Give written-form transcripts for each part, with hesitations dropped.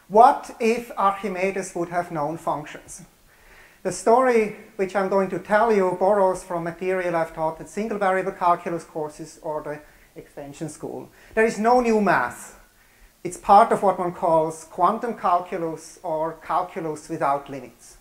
What if Archimedes would have known functions? The story which I'm going to tell you borrows from material I've taught at single variable calculus courses or the extension school. There is no new math. It's part of what one calls quantum calculus or calculus without limits.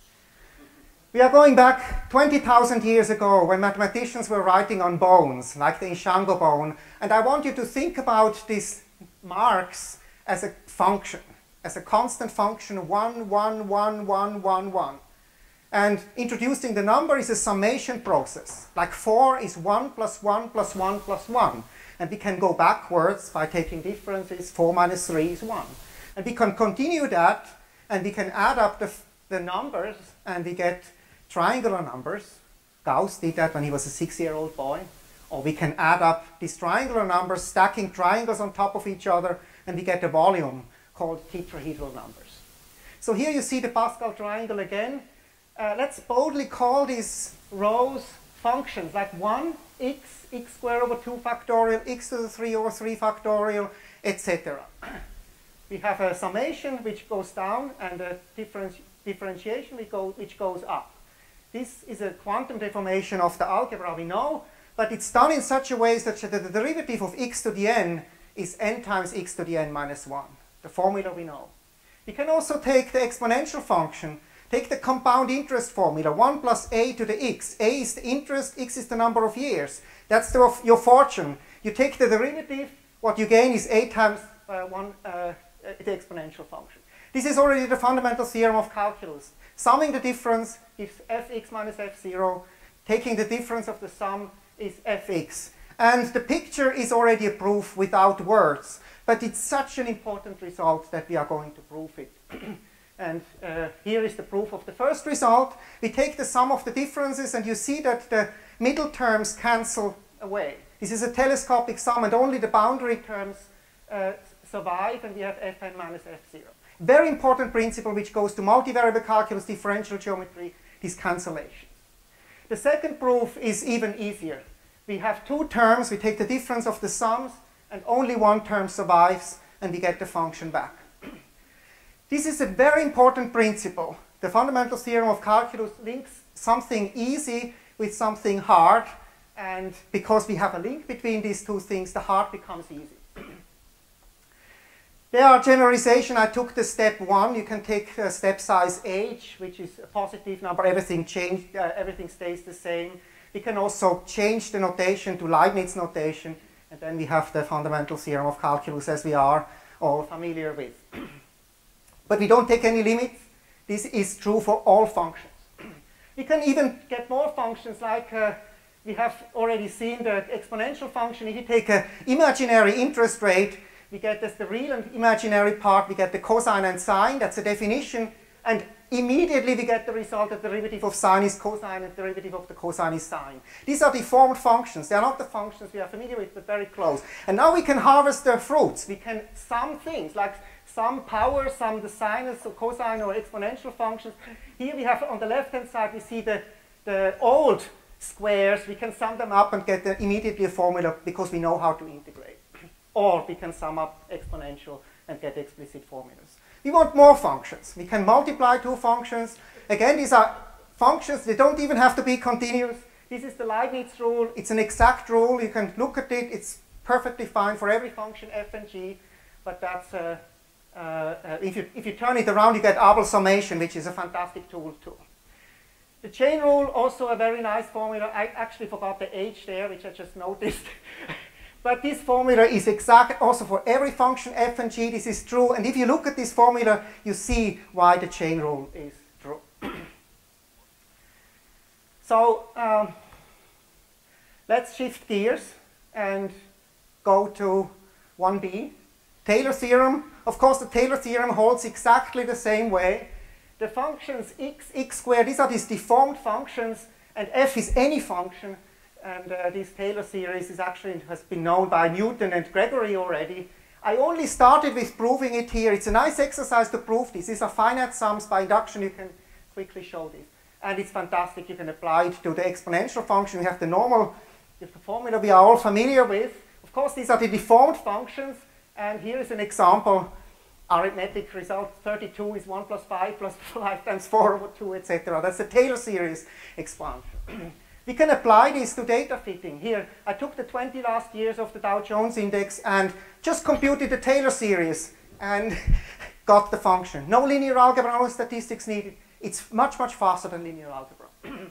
We are going back 20,000 years ago when mathematicians were writing on bones, like the Ishango bone, and I want you to think about these marks as a function, as a constant function, 1, 1, 1, 1, 1, 1. And introducing the number is a summation process, like 4 is 1 plus 1 plus 1 plus 1. And we can go backwards by taking differences, 4 minus 3 is 1. And we can continue that, and we can add up the numbers, and we get triangular numbers. Gauss did that when he was a 6-year-old boy. Or we can add up these triangular numbers, stacking triangles on top of each other, and we get a volume called tetrahedral numbers. So here you see the Pascal triangle again. Let's boldly call these rows functions, like 1, x squared over 2 factorial, x to the 3 over 3 factorial, etc. We have a summation which goes down and a differentiation which goes up. This is a quantum deformation of the algebra, we know, but it's done in such a way that the derivative of x to the n is n times x to the n minus 1. The formula we know. We can also take the exponential function. Take the compound interest formula, 1 plus a to the x. A is the interest, x is the number of years. That's your fortune. You take the derivative, what you gain is a times the exponential function. This is already the fundamental theorem of calculus. Summing the difference gives fx minus f0. Taking the difference of the sum is fx. And the picture is already a proof without words. But it's such an important result that we are going to prove it. And here is the proof of the first result. We take the sum of the differences, and you see that the middle terms cancel away. This is a telescopic sum, and only the boundary terms survive, and we have fn minus f0. Very important principle which goes to multivariable calculus, differential geometry, these cancellations. The second proof is even easier. We have two terms, we take the difference of the sums, and only one term survives, and we get the function back. This is a very important principle. The fundamental theorem of calculus links something easy with something hard, and because we have a link between these two things, the hard becomes easy. There are generalization. I took the step 1. You can take step size h, which is a positive number. Everything stays the same. We can also change the notation to Leibniz notation, and then we have the fundamental theorem of calculus as we are all familiar with. But we don't take any limits. This is true for all functions. We can even get more functions, like we have already seen the exponential function. If you take an imaginary interest rate, we get as the real and imaginary part, we get the cosine and sine. That's a definition. And immediately we get the result that the derivative of sine is cosine and the derivative of the cosine is sine. These are deformed functions. They are not the functions we are familiar with, but very close. And now we can harvest their fruits. We can sum things, like sum power, sum the sinus or cosine or exponential functions. Here we have on the left-hand side, we see the old squares. We can sum them up and get immediately a formula because we know how to integrate. Or we can sum up exponential and get explicit formulas. We want more functions. We can multiply two functions. Again, these are functions. They don't even have to be continuous. This is the Leibniz rule. It's an exact rule. You can look at it. It's perfectly fine for every function f and g. But that's if you turn it around, you get Abel summation, which is a fantastic tool too. The chain rule, also a very nice formula. I actually forgot the h there, which I just noticed. But this formula is exact also for every function f and g. This is true. And if you look at this formula, you see why the chain rule is true. So let's shift gears and go to 1b. Taylor theorem. Of course, the Taylor theorem holds exactly the same way. The functions x squared, these are these deformed functions, and f is any function. And this Taylor series has been known by Newton and Gregory already. I only started with proving it here. It's a nice exercise to prove this. These are finite sums. By induction, you can quickly show this. And it's fantastic. You can apply it to the exponential function. We have the normal the formula we are all familiar with. Of course, these are the deformed functions. And here is an example arithmetic result 32 is 1 plus 5 plus 5 times 4 over 2, etc. That's the Taylor series expansion. We can apply this to data fitting. Here, I took the 20 last years of the Dow Jones Index and just computed the Taylor series and got the function. No linear algebra, no statistics needed. It's much, much faster than linear algebra.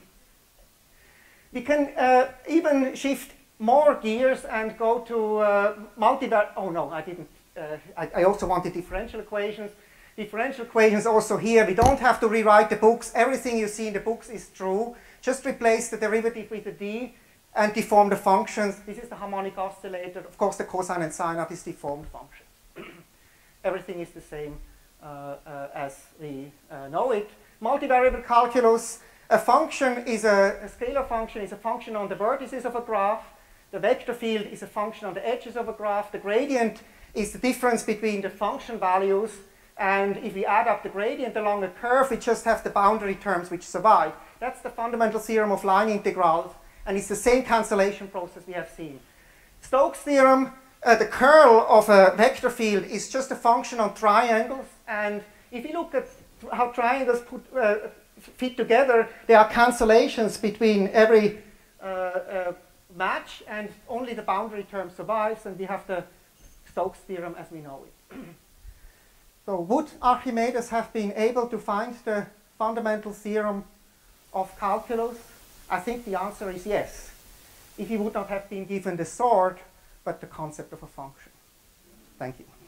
We can even shift more gears and go to multivariate. Oh no, I didn't. I also wanted differential equations. Differential equations also here. We don't have to rewrite the books. Everything you see in the books is true. Just replace the derivative with a d and deform the functions. This is the harmonic oscillator. Of course, the cosine and sine are these deformed functions. Everything is the same as we know it. Multivariable calculus. A function is a scalar function is a function on the vertices of a graph. The vector field is a function on the edges of a graph. The gradient is the difference between the function values. And if we add up the gradient along a curve, we just have the boundary terms which survive. That's the fundamental theorem of line integrals. And it's the same cancellation process we have seen. Stokes' theorem, the curl of a vector field is just a function on triangles. And if you look at how triangles fit together, there are cancellations between every match, and only the boundary term survives, and we have the Stokes' theorem as we know it. So would Archimedes have been able to find the fundamental theorem of calculus? I think the answer is yes, if he would not have been given the sword, but the concept of a function. Thank you.